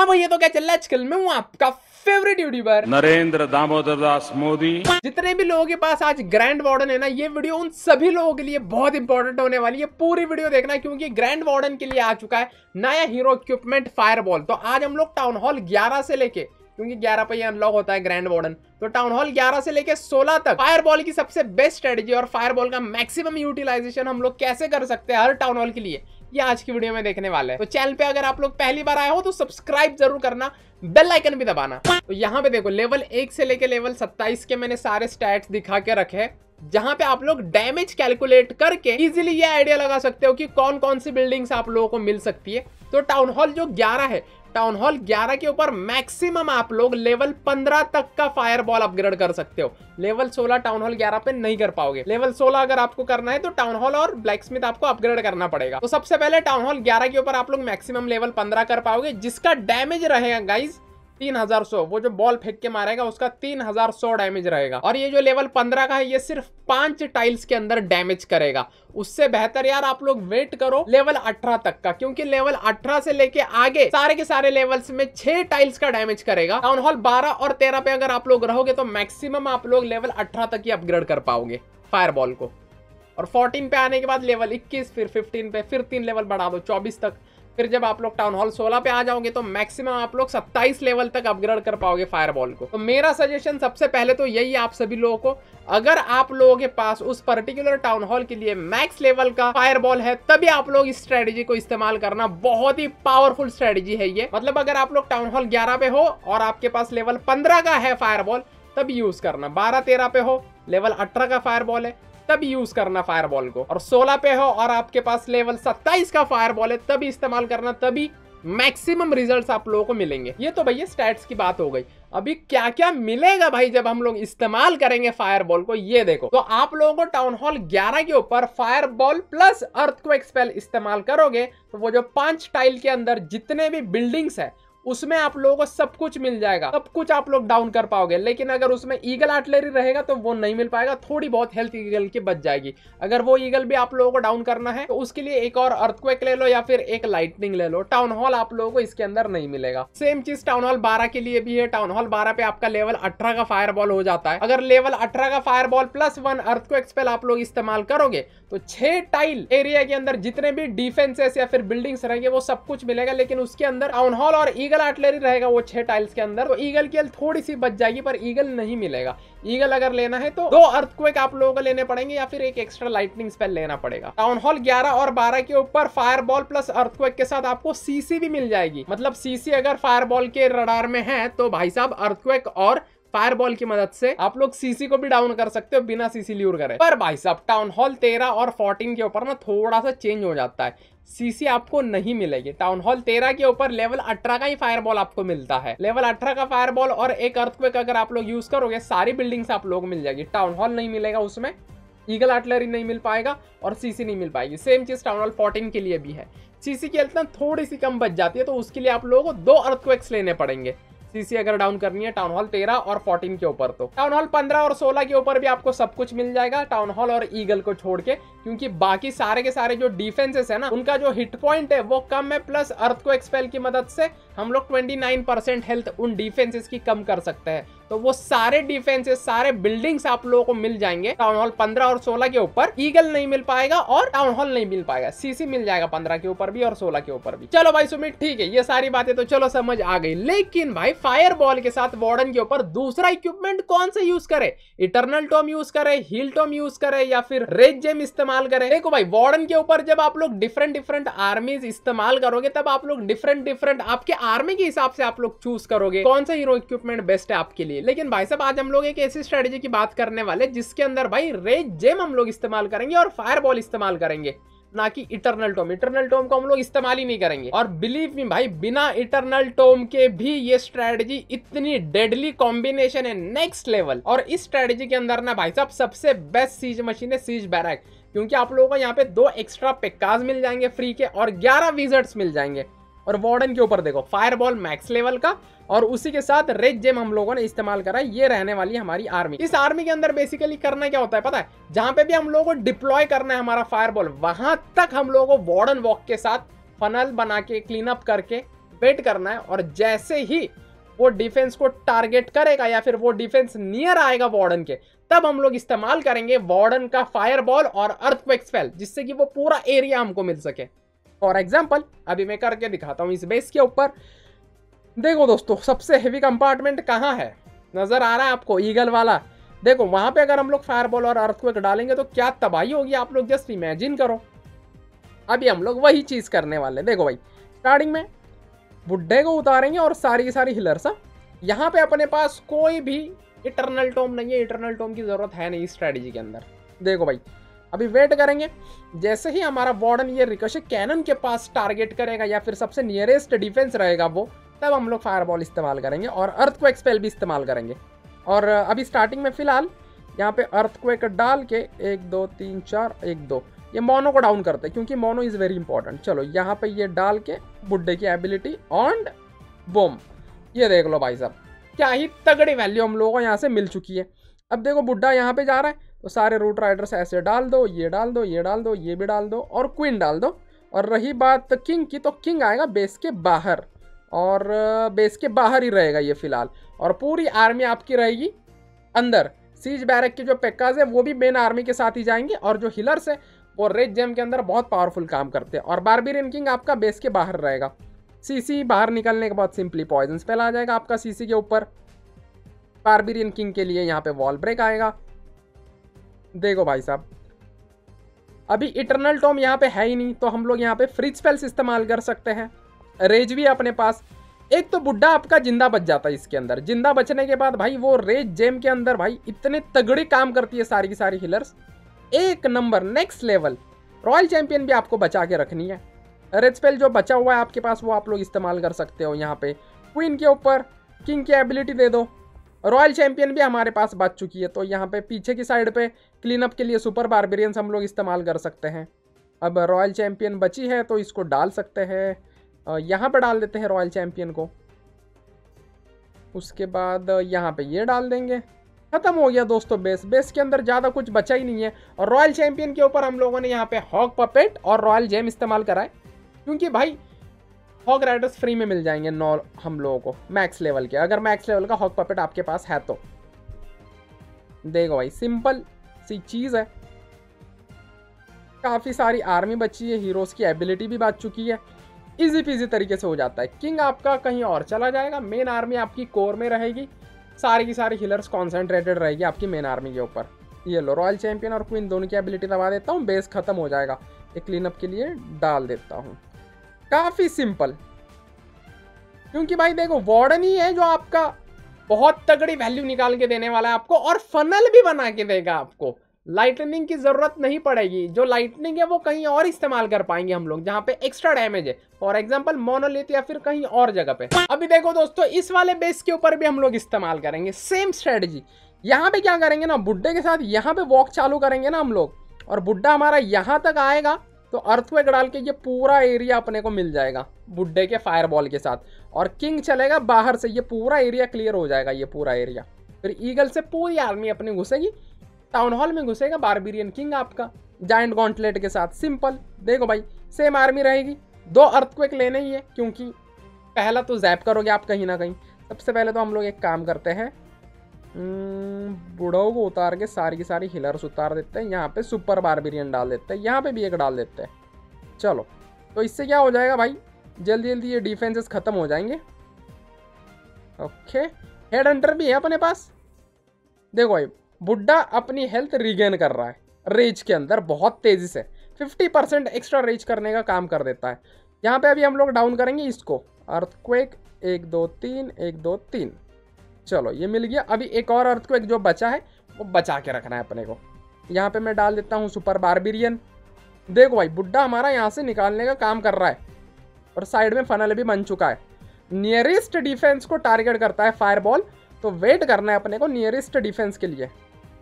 हाँ भैया, तो क्या चल रहा है आजकल? मैं हूँ आपका फेवरेट यूट्यूबर नरेंद्र दामोदर दास मोदी। जितने भी लोगों के पास आज ग्रैंड वार्डन है ना, ये वीडियो उन सभी लोगों के लिए बहुत इंपॉर्टेंट होने वाली है। पूरी वीडियो देखना क्योंकि ग्रैंड वार्डन के लिए आ चुका है नया हीरो इक्विपमेंट फायरबॉल। तो आज हम लोग टाउन हॉल 11 से लेके, क्योंकि 11 पे ये अनलॉक होता है ग्रैंड वार्डन, तो टाउन हॉल 11 से लेके 16 तक फायरबॉल की सबसे बेस्ट स्ट्रेटेजी और फायरबॉल का मैक्सिमम यूटिलाइजेशन हम लोग कैसे कर सकते हैं हर टाउन हॉल के लिए, ये आज की वीडियो में देखने वाले हैं। तो चैनल पे अगर आप लोग पहली बार आए हो तो सब्सक्राइब जरूर करना, बेल आइकन भी दबाना। तो यहाँ पे देखो लेवल 1 से लेके लेवल 27 के मैंने सारे स्टैट्स दिखा के रखे हैं, जहां पे आप लोग डैमेज कैलकुलेट करके इजीली ये आइडिया लगा सकते हो कि कौन कौन सी बिल्डिंग्स आप लोगों को मिल सकती है। तो टाउन हॉल जो 11 है, टाउन हॉल 11 के ऊपर मैक्सिमम आप लोग लेवल 15 तक का फायरबॉल अपग्रेड कर सकते हो। लेवल 16 टाउन हॉल 11 पे नहीं कर पाओगे। लेवल 16 अगर आपको करना है तो टाउन हॉल और ब्लैकस्मिथ आपको अपग्रेड करना पड़ेगा। तो सबसे पहले टाउन हॉल 11 के ऊपर आप लोग मैक्सिमम लेवल 15 कर पाओगे, जिसका डैमेज रहेगा गाइज 3100। वो जो बॉल फेंक के मारेगा उसका 3100 डैमेज रहेगा। और ये जो लेवल 15 का है ये सिर्फ 5 टाइल्स के अंदर डैमेज करेगा। उससे बेहतर यार आप लोग वेट करो लेवल 18 तक का, क्योंकि लेवल 18 से लेके आगे सारे के सारे लेवल्स में 6 टाइल्स का डैमेज करेगा। टाउन हॉल 12 और 13 पे अगर आप लोग रहोगे तो मैक्सिमम आप लोग लेवल 18 तक ही अपग्रेड कर पाओगे फायरबॉल को। और 14 पे आने के बाद लेवल 21, फिर 15 पे, फिर 3 लेवल बढ़ा दो 24 तक। फिर जब आप लोग टाउन हॉल 16 पे आ जाओगे तो मैक्सिमम आप लोग 27 लेवल तक अपग्रेड कर पाओगे फायरबॉल को। तो मेरा सजेशन सबसे पहले तो यही है आप सभी लोगों को, अगर आप लोगों के पास उस पर्टिकुलर टाउन हॉल के लिए मैक्स लेवल का फायरबॉल है तभी आप लोग इस स्ट्रेटेजी को इस्तेमाल करना। बहुत ही पावरफुल स्ट्रेटेजी है ये। मतलब अगर आप लोग टाउन हॉल 11 पे हो और आपके पास लेवल 15 का है फायरबॉल तब यूज करना। 12-13 पे हो, लेवल 18 का फायरबॉल है तब यूज करना फायरबॉल को। और 16 पे हो और आपके पास लेवल 27 का फायरबॉल है तभी इस्तेमाल करना, तभी मैक्सिमम रिजल्ट्स आप लोगों को मिलेंगे। ये तो भैया स्टैट्स की बात हो गई। अभी क्या क्या मिलेगा भाई जब हम लोग इस्तेमाल करेंगे फायरबॉल को, ये देखो। तो आप लोगों को टाउन हॉल 11 के ऊपर फायरबॉल प्लस अर्थक्वेक स्पेल इस्तेमाल करोगे तो वो जो 5 टाइल के अंदर जितने भी बिल्डिंग्स है उसमें आप लोगों को सब कुछ मिल जाएगा, सब कुछ आप लोग डाउन कर पाओगे। लेकिन अगर उसमें ईगल आर्टिलरी रहेगा तो वो नहीं मिल पाएगा, थोड़ी बहुत हेल्थ ईगल की बच जाएगी। अगर वो ईगल भी आप लोगों को डाउन करना है तो उसके लिए एक और अर्थक्वेक ले लो या फिर एक लाइटनिंग ले लो। टाउन हॉल आप लोगों को इसके अंदर नहीं मिलेगा। सेम चीज टाउन हॉल 12 के लिए भी है। टाउन हॉल 12 पे आपका लेवल 18 का फायरबॉल हो जाता है। अगर लेवल 18 का फायरबॉल प्लस 1 अर्थक्वेक स्पेल आप लोग इस्तेमाल करोगे तो 6 टाइल एरिया के अंदर जितने भी डिफेंसेस या फिर बिल्डिंग्स रहेंगे वो सब कुछ मिलेगा। लेकिन उसके अंदर टाउन हॉल और ईगल आर्टिलरी रहेगा वो 6 टाइल्स के अंदर, तो ईगल की हेल्थ थोड़ी सी बच जाएगी पर ईगल नहीं मिलेगा। ईगल अगर लेना है तो 2 अर्थक्वेक आप लोगों को लेने पड़ेंगे या फिर एक एक्स्ट्रा लाइटनिंग स्पेल लेना पड़ेगा। टाउन हॉल 11 और 12 के ऊपर फायरबॉल प्लस अर्थक्वेक के साथ आपको सीसी भी मिल जाएगी। मतलब सीसी अगर फायरबॉल के रडार में है तो भाई साहब अर्थक्वेक और फायरबॉल की मदद से आप लोग सीसी को भी डाउन कर सकते हो बिना सीसी ल्यूर करे। पर भाई साहब टाउन हॉल 13 और 14 के ऊपर ना थोड़ा सा चेंज हो जाता है, सीसी आपको नहीं मिलेगी। टाउन हॉल 13 के ऊपर लेवल 18 का ही फायरबॉल आपको मिलता है। लेवल 18 का फायरबॉल और एक अर्थक्वेक अगर आप लोग यूज करोगे सारी बिल्डिंग्स आप लोग मिल जाएगी। टाउन हॉल नहीं मिलेगा, उसमें ईगल आर्टिलरी नहीं मिल पाएगा और सीसी नहीं मिल पाएगी। सेम चीज टाउन हॉल 14 के लिए भी है। सीसी की हेल्थ ना थोड़ी सी कम बच जाती है तो उसके लिए आप लोगों को 2 अर्थक्वेक्स लेने पड़ेंगे सीसी अगर डाउन करनी है टाउन हॉल 13 और 14 के ऊपर। तो टाउन हॉल 15 और 16 के ऊपर भी आपको सब कुछ मिल जाएगा टाउन हॉल और ईगल को छोड़ के, क्योंकि बाकी सारे के सारे जो डिफेंसेस है ना उनका जो हिट पॉइंट है वो कम है। प्लस अर्थक्वेक स्पेल की मदद से हम लोग 29% हेल्थ उन डिफेंसेस की कम कर सकते हैं। तो वो सारे डिफेंसेस, सारे बिल्डिंग्स आप लोगों को मिल जाएंगे टाउन हॉल 15 और 16 के ऊपर। ईगल नहीं मिल पाएगा और टाउन हॉल नहीं मिल पाएगा, सीसी मिल जाएगा 15 के ऊपर भी और 16 के ऊपर भी। चलो भाई सुमित ठीक है, ये सारी बातें तो चलो समझ आ गई। लेकिन भाई फायरबॉल के साथ वार्डन के ऊपर दूसरा इक्विपमेंट कौन सा यूज करे? इटर्नल टॉम यूज करे, हील टॉम यूज करे या फिर रेड जेम इस्तेमाल करे? देखो भाई वार्डन के ऊपर जब आप लोग डिफरेंट आर्मीज इस्तेमाल करोगे तब आप लोग डिफरेंट आपके आर्मी के हिसाब से आप लोग चूज करोगे कौन सा हीरो इक्विपमेंट बेस्ट है आपके लिए। लेकिन भाई साहब आज हम लोग एक ऐसी स्ट्रेटेजी की बात करने वाले जिसके अंदर भाई रेड जेम हम लोग इस्तेमाल करेंगे और फायरबॉल इस्तेमाल करेंगे, ना कि इटर्नल टोम। इटर्नल टोम को हम लोग इस्तेमाल ही नहीं करेंगे। और बिलीव मी भाई बिना इटर्नल टोम के भी ये स्ट्रेटजी इतनी डेडली कॉम्बिनेशन है, नेक्स्ट लेवल। और इस स्ट्रेटजी के अंदर ना भाई साहब सबसे बेस्ट सीज मशीन है सीज बैरक, क्योंकि आप लोगों को यहाँ पे 2 एक्स्ट्रा पेक्काज मिल जाएंगे फ्री के और 11 विजर्ड्स मिल जाएंगे। और वार्डन के ऊपर देखो फायरबॉल मैक्स लेवल का और उसी के साथ रेड जेम हम लोगों ने इस्तेमाल करा। ये रहने वाली है हमारी आर्मी। इस आर्मी के अंदर बेसिकली करना क्या होता है पता है? जहां पे भी हम लोगों को डिप्लॉय करना है हमारा फायरबॉल, वहां तक हम लोगों को वार्डन वॉक के साथ फनल बना के क्लीन अप करके वेट करना है, और जैसे ही वो डिफेंस को टारगेट करेगा या फिर वो डिफेंस नियर आएगा वार्डन के, तब हम लोग इस्तेमाल करेंगे वार्डन का फायरबॉल और अर्थक्वेक स्पेल, जिससे कि वो पूरा एरिया हमको मिल सके। फॉर एग्जाम्पल अभी मैं करके दिखाता हूँ इस बेस के ऊपर। देखो दोस्तों, सबसे हेवी कंपार्टमेंट कहाँ है, नजर आ रहा है आपको, ईगल वाला। देखो वहां पे अगर हम लोग फायरबॉल और अर्थक्वेक डालेंगे तो क्या तबाही होगी, आप लोग जस्ट इमेजिन करो। अभी हम लोग वही चीज करने वाले। देखो भाई, स्टार्टिंग में बुड्ढे को उतारेंगे और सारी की सारी हिलर्स। यहाँ पे अपने पास कोई भी इटर्नल टोम नहीं है, इटर्नल टोम की जरूरत है नहीं स्ट्रेटेजी के अंदर। देखो भाई, अभी वेट करेंगे, जैसे ही हमारा वार्डन ये रिकोशेट कैनन के पास टारगेट करेगा या फिर सबसे नियरेस्ट डिफेंस रहेगा वो, तब हम लोग फायरबॉल इस्तेमाल करेंगे और अर्थक्वेक स्पेल भी इस्तेमाल करेंगे। और अभी स्टार्टिंग में फिलहाल यहाँ पे अर्थक्वेक डाल के 1 2 3 4 1 2 ये मोनो को डाउन करते हैं, क्योंकि मोनो इज वेरी इंपॉर्टेंट। चलो यहाँ पे ये डाल के बुड्ढे की एबिलिटी ऑन बूम, ये देख लो भाई साहब, क्या ही तगड़ी वैल्यू हम लोगों को यहाँ से मिल चुकी है। अब देखो बुड्ढा यहाँ पे जा रहा है तो सारे रूट राइडर्स ऐसे डाल दो, ये डाल दो, ये डाल दो, ये भी डाल दो और क्वीन डाल दो। और रही बात किंग की, तो किंग आएगा बेस के बाहर, और बेस के बाहर ही रहेगा ये फिलहाल, और पूरी आर्मी आपकी रहेगी अंदर। सीज बैरक के जो पेक्काज है वो भी मेन आर्मी के साथ ही जाएंगे, और जो हिलर्स है वो रेड जेम के अंदर बहुत पावरफुल काम करते हैं। और बारबेरियन किंग आपका बेस के बाहर रहेगा। सीसी बाहर निकलने के बाद सिंपली पॉइजन स्पेल आ जाएगा आपका सीसी के ऊपर। बारबेरियन किंग के लिए यहाँ पे वॉल ब्रेक आएगा। देखो भाई साहब, अभी इटर्नल टॉम यहाँ पे है ही नहीं, तो हम लोग यहाँ पे फ्रीज स्पेल्स इस्तेमाल कर सकते हैं। रेज भी अपने पास, एक तो बुड्ढा आपका जिंदा बच जाता है इसके अंदर। जिंदा बचने के बाद भाई वो रेज जेम के अंदर भाई इतने तगड़े काम करती है सारी की सारी हिलर्स, एक number next level. Royal champion भी आपको बचा के रखनी है। रेड स्पेल जो बचा हुआ है आपके पास वो आप लोग इस्तेमाल कर सकते हो। यहाँ पे क्वीन के ऊपर किंग की एबिलिटी दे दो। रॉयल चैंपियन भी हमारे पास बच चुकी है, तो यहाँ पे पीछे की साइड पे क्लीन अप के लिए सुपर बारबेरियंस हम लोग इस्तेमाल कर सकते हैं। अब रॉयल चैंपियन बची है तो इसको डाल सकते हैं, यहाँ पे डाल देते हैं रॉयल चैंपियन को। उसके बाद यहाँ पे ये डाल देंगे। खत्म हो गया दोस्तों बेस। बेस के अंदर ज़्यादा कुछ बचा ही नहीं है। और रॉयल चैंपियन के ऊपर हम लोगों ने यहाँ पे हॉग पपेट और रॉयल जेम इस्तेमाल करा है, क्योंकि भाई हॉग राइडर्स फ्री में मिल जाएंगे हम लोगों को मैक्स लेवल के, अगर मैक्स लेवल का हॉग पपेट आपके पास है तो। देखो भाई, सिंपल सी चीज़ है। काफ़ी सारी आर्मी बची है, हीरोज़ की एबिलिटी भी बच चुकी है, इजी पीजी तरीके से हो जाता है। किंग आपका कहीं और चला जाएगा, मेन आर्मी आपकी कोर में रहेगी, सारी की सारी हिलर्स कॉन्सेंट्रेटेड रहेगी आपकी मेन आर्मी के ऊपर। ये लो, रॉयल चैंपियन और क्वीन दोनों की एबिलिटी दबा देता हूँ, बेस खत्म हो जाएगा। एक क्लीन अप के लिए डाल देता हूँ। काफ़ी सिंपल, क्योंकि भाई देखो वार्डन ही है जो आपका बहुत तगड़ी वैल्यू निकाल के देने वाला है आपको, और फनल भी बना के देगा आपको। लाइटनिंग की जरूरत नहीं पड़ेगी, जो लाइटनिंग है वो कहीं और इस्तेमाल कर पाएंगे हम लोग, जहाँ पे एक्स्ट्रा डैमेज है, फॉर एग्जांपल मोनोलिथ या फिर कहीं और जगह पे। अभी देखो दोस्तों, इस वाले बेस के ऊपर भी हम लोग इस्तेमाल करेंगे सेम स्ट्रेटजी। यहाँ पे क्या करेंगे ना, बुड्ढे के साथ यहाँ पे वॉक चालू करेंगे ना हम लोग, और बुड्ढा हमारा यहाँ तक आएगा तो अर्थक्वेक डाल के ये पूरा एरिया अपने को मिल जाएगा बुड्ढे के फायरबॉल के साथ। और किंग चलेगा बाहर से, ये पूरा एरिया क्लियर हो जाएगा, ये पूरा एरिया। फिर ईगल से पूरी आर्मी अपनी घुसेगी, टाउन हॉल में घुसेगा बारबेरियन किंग आपका जायंट गॉन्टलेट के साथ। सिंपल। देखो भाई, सेम आर्मी रहेगी, 2 अर्थक्वेक लेने ही है, क्योंकि पहला तो जैप करोगे आप कहीं ना कहीं। सबसे पहले तो हम लोग एक काम करते हैं, बुढ़ाओं को उतार के सारी की सारी हिलर्स उतार देते हैं। यहाँ पे सुपर बारबेरियन डाल देते हैं, यहाँ पे भी एक डाल देते हैं। चलो, तो इससे क्या हो जाएगा भाई, जल्दी जल्दी ये डिफेंसेस खत्म हो जाएंगे। ओके, हेड हंटर भी है अपने पास। देखो भाई, बुड्ढा अपनी हेल्थ रिगेन कर रहा है रेज के अंदर बहुत तेजी से, 50% एक्स्ट्रा रेज करने का काम कर देता है। यहाँ पे अभी हम लोग डाउन करेंगे इसको, अर्थक्वेक 1 2 3 1 2 3। चलो, ये मिल गया। अभी एक और अर्थक्वेक जो बचा है वो बचा के रखना है अपने को। यहाँ पे मैं डाल देता हूँ सुपर बारबेरियन। देखो भाई, बुड्ढा हमारा यहाँ से निकालने का काम कर रहा है, और साइड में फनल भी बन चुका है। नियरेस्ट डिफेंस को टारगेट करता है फायरबॉल, तो वेट करना है अपने को नियरेस्ट डिफेंस के लिए।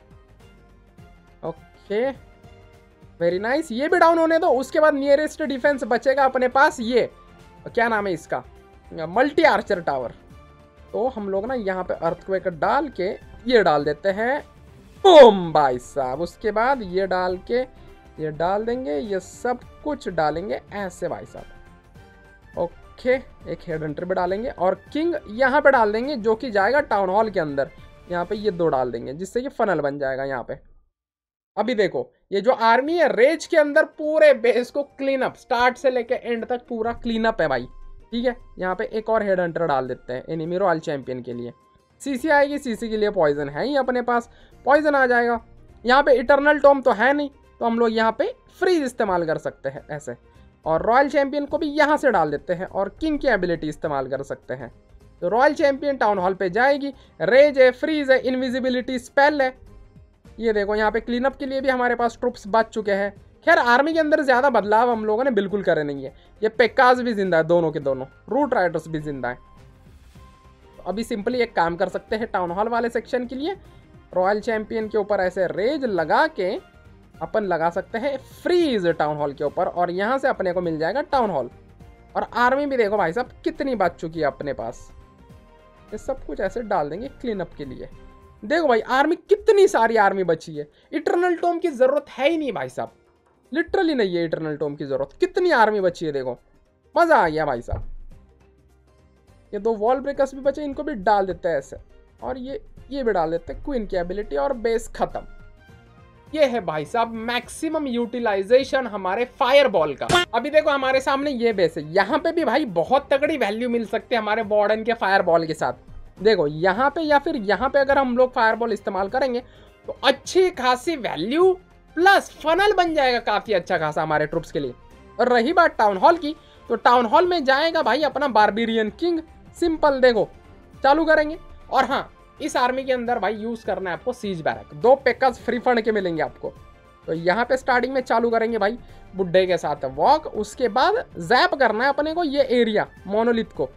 Okay, very nice. ये भी डाउन होने दो, उसके बाद नियरेस्ट डिफेंस बचेगा अपने पास। ये क्या नाम है इसका, मल्टी आर्चर टावर। तो हम लोग ना यहाँ पे अर्थक्वेक डाल के ये डाल देते हैं, बूम भाई साहब। उसके बाद ये डाल के ये डाल देंगे, ये सब कुछ डालेंगे ऐसे भाई साहब। ओके, एक हेड हंटर पे डालेंगे और किंग यहाँ पे डाल देंगे जो कि जाएगा टाउन हॉल के अंदर। यहाँ पे ये 2 डाल देंगे जिससे कि फनल बन जाएगा यहाँ पे। अभी देखो ये जो आर्मी है रेज के अंदर पूरे बेस को क्लीन अप, स्टार्ट से लेके एंड तक पूरा क्लीन अप है भाई। ठीक है, यहाँ पे एक और हेड हंटर डाल देते हैं एनिमी रॉयल चैंपियन के लिए। सीसी आएगी, सीसी के लिए पॉइजन है ही अपने पास, पॉइजन आ जाएगा। यहाँ पे इटर्नल टॉम तो है नहीं, तो हम लोग यहाँ पे फ्रीज इस्तेमाल कर सकते हैं ऐसे, और रॉयल चैंपियन को भी यहाँ से डाल देते हैं और किंग की एबिलिटी इस्तेमाल कर सकते हैं। तो रॉयल चैंपियन टाउन हॉल पे जाएगी, रेज है, फ्रीज है, इनविजिबिलिटी स्पेल है। ये देखो यहाँ पे क्लीन अप के लिए भी हमारे पास ट्रुप्स बच चुके हैं। खैर आर्मी के अंदर ज़्यादा बदलाव हम लोगों ने बिल्कुल करे नहीं है। ये पेक्काज भी जिंदा है, दोनों के दोनों रूट राइडर्स भी जिंदा है। तो अभी सिंपली एक काम कर सकते हैं टाउन हॉल वाले सेक्शन के लिए, रॉयल चैंपियन के ऊपर ऐसे रेज लगा के अपन लगा सकते हैं फ्रीज टाउन हॉल के ऊपर, और यहाँ से अपने को मिल जाएगा टाउन हॉल। और आर्मी भी देखो भाई साहब कितनी बच चुकी है अपने पास। ये सब कुछ ऐसे डाल देंगे क्लीन अप के लिए। देखो भाई आर्मी, कितनी सारी आर्मी बची है। इटर्नल टॉम की जरूरत है ही नहीं भाई साहब, लिटरली नहीं है इटर्नल टॉम की जरूरत। कितनी आर्मी बची है देखो, मजा आ गया भाई साहब। ये 2 वॉल ब्रेकर्स भी बचे, इनको भी डाल देते हैं ऐसे, और ये भी डाल देते हैं क्वीन की एबिलिटी, और बेस खत्म। ये है भाई साहब मैक्सिमम यूटिलाइजेशन हमारे फायरबॉल का। अभी देखो हमारे सामने ये बेस है, यहाँ पे भी भाई बहुत तगड़ी वैल्यू मिल सकती है हमारे वार्डन के फायरबॉल के साथ। देखो यहाँ पे या फिर यहाँ पे अगर हम लोग फायरबॉल इस्तेमाल करेंगे तो अच्छी खासी वैल्यू प्लस फनल बन जाएगा काफी अच्छा खासा हमारे ट्रुप्स के लिए। और रही बात टाउन हॉल की, तो टाउन हॉल में जाएगा भाई अपना बारबेरियन किंग। सिंपल देखो चालू करेंगे, और हाँ इस आर्मी के अंदर भाई यूज करना है आपको siege barrack. 2 package free fund के मिलेंगे आपको। तो यहाँ पे स्टार्टिंग में चालू करेंगे भाई बुड्ढे के साथ वॉक, उसके बाद जैप करना है अपने को ये एरिया मोनोलिथ को।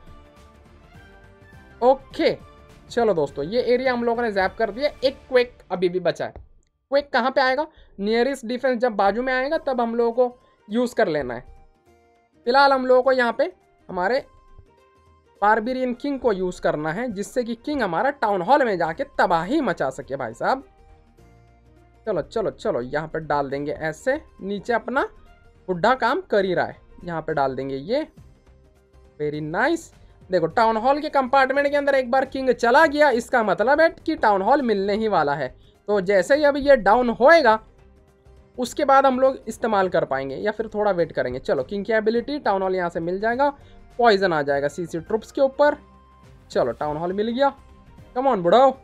ओके चलो दोस्तों, ये एरिया हम लोगों ने जैप कर दिया। एक क्वेक अभी भी बचा है। क्वेक कहाँ पे आएगा? नियरेस्ट डिफेंस जब बाजू में आएगा तब हम लोगों को यूज कर लेना है। फिलहाल हम लोगों को यहाँ पे हमारे बारबेरियन किंग को यूज करना है, जिससे कि किंग हमारा टाउन हॉल में जाके तबाही मचा सके भाई साहब। चलो चलो चलो, यहाँ पे डाल देंगे ऐसे, नीचे अपना बुढ़ा काम कर ही रहा है, यहाँ पे डाल देंगे ये। Very nice. देखो टाउन हॉल के कंपार्टमेंट के अंदर एक बार किंग चला गया, इसका मतलब है कि टाउन हॉल मिलने ही वाला है। तो जैसे ही अभी ये डाउन होएगा उसके बाद हम लोग इस्तेमाल कर पाएंगे, या फिर थोड़ा वेट करेंगे। चलो किंग की एबिलिटी, टाउन हॉल यहाँ से मिल जाएगा, पॉइजन आ जाएगा सीसी ट्रुप्स के ऊपर। चलो टाउन हॉल मिल गया, कम ऑन बुढ़ाओ,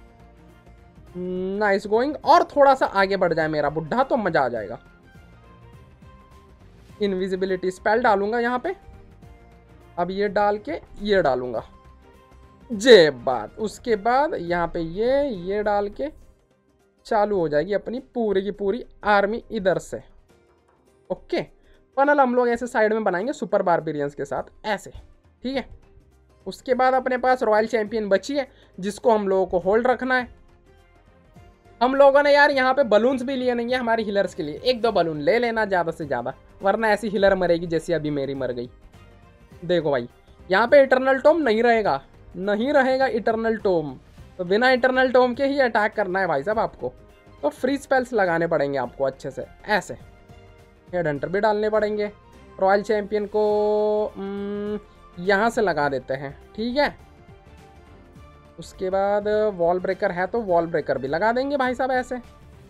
नाइस गोइंग। और थोड़ा सा आगे बढ़ जाए मेरा बुढ़ा तो मजा आ जाएगा। इनविजिबिलिटी स्पेल डालूंगा यहाँ पे, अब ये डाल के ये डालूंगा, जे बात। उसके बाद यहाँ पे ये डाल के चालू हो जाएगी अपनी पूरी की पूरी आर्मी इधर से। ओके, फनल हम लोग ऐसे साइड में बनाएंगे सुपर बारबेरियंस के साथ ऐसे, ठीक है। उसके बाद अपने पास रॉयल चैंपियन बची है जिसको हम लोगों को होल्ड रखना है। हम लोगों ने यार यहाँ पे बलून्स भी लिए नहीं है हमारी हिलर्स के लिए, 1-2 बलून ले लेना ज़्यादा से ज़्यादा, वरना ऐसी हिलर मरेगी जैसी अभी मेरी मर गई। देखो भाई यहाँ पे इटर्नल टोम नहीं रहेगा, नहीं रहेगा इटर्नल टोम, तो बिना इटर्नल टोम के ही अटैक करना है भाई साहब आपको। तो फ्री स्पेल्स लगाने पड़ेंगे आपको अच्छे से ऐसे, हेड हंटर भी डालने पड़ेंगे। रॉयल चैंपियन को यहाँ से लगा देते हैं, ठीक है। उसके बाद वॉल ब्रेकर है तो वॉल ब्रेकर भी लगा देंगे भाई साहब ऐसे।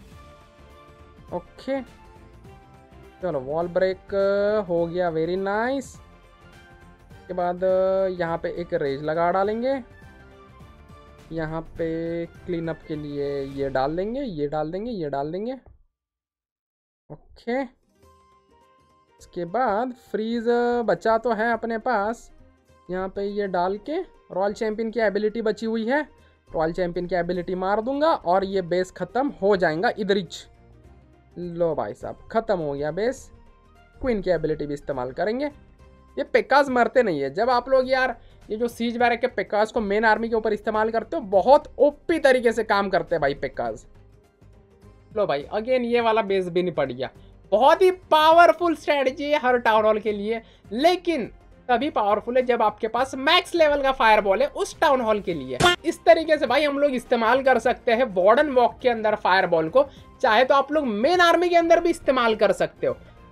ओके चलो वॉल ब्रेक हो गया, वेरी नाइस। उसके बाद यहाँ पे एक रेज लगा डालेंगे, यहाँ पे क्लीन अप के लिए ये डाल देंगे, ये डाल देंगे, ये डाल देंगे। ओके उसके बाद फ्रीज बचा तो है अपने पास, यहाँ पे ये डाल के रॉयल चैंपियन की एबिलिटी बची हुई है, रॉयल चैंपियन की एबिलिटी मार दूंगा और ये बेस ख़त्म हो जाएगा इधरिच। लो भाई साहब ख़त्म हो गया बेस। क्वीन की एबिलिटी भी इस्तेमाल करेंगे। ये पेकाज मरते नहीं है। जब आप लोग यार ये जो सीज बैरक के पेकाज को मेन आर्मी के ऊपर इस्तेमाल करते हो, बहुत ओपी तरीके से काम करते हैं भाई पेकाज। लो भाई अगेन ये वाला बेस भी नहीं पड़ गया। बहुत ही पावरफुल स्ट्रेटजी है हर टाउन हॉल के लिए, लेकिन तभी पावरफुल है जब आपके पास मैक्स लेवल का फायरबॉल है उस टाउन हॉल के लिए। इस तरीके से भाई हम लोग इस्तेमाल कर सकते हैं वार्डन वॉक के अंदर फायरबॉल को, चाहे तो आप लोग मेन आर्मी के अंदर भी इस्तेमाल कर सकते हो।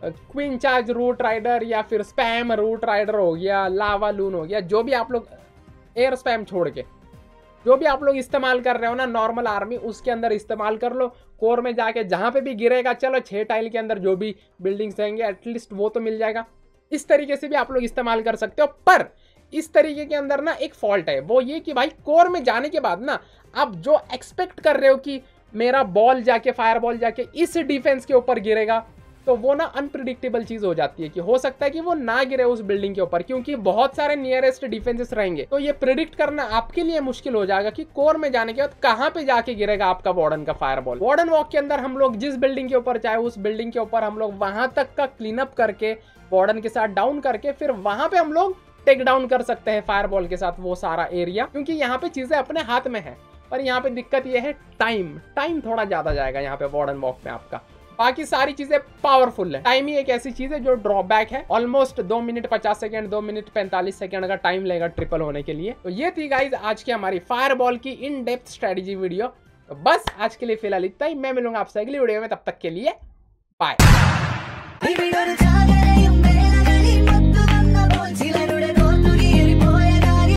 क्वीन चार्ज रूट राइडर या फिर स्पैम रूट राइडर हो गया, लावा लून हो गया, जो भी आप लोग एयर स्पैम छोड़ के जो भी आप लोग इस्तेमाल कर रहे हो ना नॉर्मल आर्मी, उसके अंदर इस्तेमाल कर लो। कोर में जाके जहां पे भी गिरेगा, चलो 6 टाइल के अंदर जो भी बिल्डिंग्स रहेंगे एटलीस्ट वो तो मिल जाएगा। इस तरीके से भी आप लोग इस्तेमाल कर सकते हो। पर इस तरीके के अंदर ना एक फॉल्ट है, वो ये कि भाई कोर में जाने के बाद ना आप जो एक्सपेक्ट कर रहे हो कि मेरा बॉल जाके फायर बॉल जाके इस डिफेंस के ऊपर गिरेगा, तो वो ना अनप्रिडिक्टेबल चीज हो जाती है कि हो सकता है कि वो ना गिरे उस बिल्डिंग के ऊपर, क्योंकि बहुत सारे नियरेस्ट डिफेंसेस रहेंगे। तो ये प्रिडिक्ट करना आपके लिए मुश्किल हो जाएगा कि कोर में जाने के बाद कहां पे जाके गिरेगा आपका वार्डन का फायरबॉल। वार्डन वॉक के अंदर हम लोग जिस बिल्डिंग के ऊपर चाहे उस बिल्डिंग के ऊपर हम लोग वहां तक का क्लीन अप करके वार्डन के साथ डाउन करके फिर वहां पे हम लोग टेक डाउन कर सकते हैं फायरबॉल के साथ वो सारा एरिया, क्योंकि यहाँ पे चीजें अपने हाथ में है। पर यहाँ पे दिक्कत ये है टाइम थोड़ा ज्यादा जाएगा यहाँ पे वार्डन वॉक में आपका। बाकी सारी चीजें पावरफुल है। टाइम ही एक ऐसी चीज है जो ड्रॉबैक है। Almost 2 minute 50 second 2 minute 45 second का टाइम लेगा ट्रिपल होने के लिए। तो ये थी गाइज आज की हमारी फायरबॉल की इन डेप्थ स्ट्रेटेजी वीडियो। तो बस आज के लिए फिलहाल इतना ही। मैं मिलूंगा आपसे अगली वीडियो में, तब तक के लिए बाय।